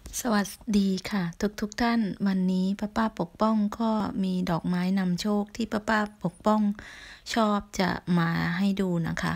สวัสดีค่ะทุกท่านวันนี้ป้าปกป้องก็มีดอกไม้นำโชคที่ป้าปกป้องชอบจะมาให้ดูนะคะ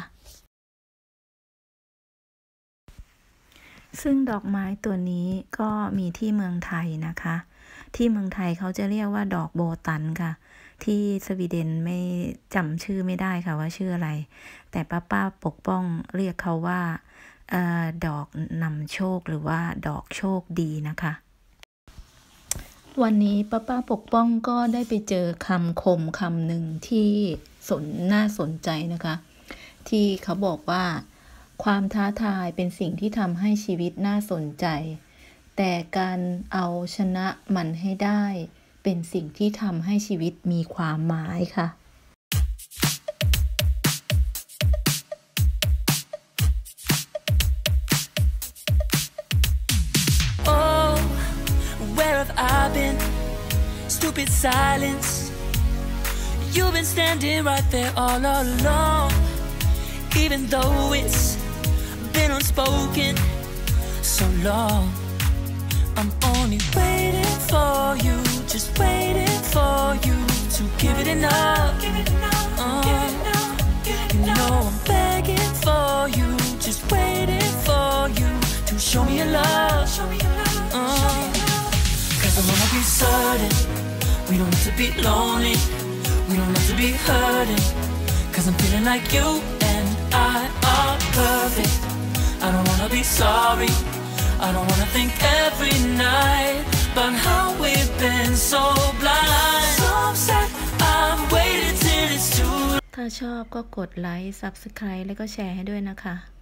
ซึ่งดอกไม้ตัวนี้ก็มีที่เมืองไทยนะคะที่เมืองไทยเขาจะเรียกว่าดอกโบตันค่ะที่สวีเดนไม่จำชื่อไม่ได้ค่ะว่าชื่ออะไรแต่ป้าปกป้องเรียกเขาว่าดอกนำโชคหรือว่าดอกโชคดีนะคะวันนี้ป้าปกป้องก็ได้ไปเจอคำคมคำหนึ่งที่น่าสนใจนะคะที่เขาบอกว่าความท้าทายเป็นสิ่งที่ทำให้ชีวิตน่าสนใจแต่การเอาชนะมันให้ได้เป็นสิ่งที่ทำให้ชีวิตมีความหมายค่ะ Stupid silence. You've been standing right there all along, even though it's been unspoken so long. I'm only waiting for you, just waiting for you to give it enough. You know I'm begging for you, just waiting for you to show me your love. Cause I wanna be certain we don't have to be lonely, we don't have to be hurting. Cause I'm feeling like you and I are perfect. I don't wanna be sorry, I don't wanna think every night about how we've been so blind. So upset, I've waited till it's too late. ถ้าชอบก็กดไลค์ Subscribe แล้วก็แชร์ให้ด้วยนะคะ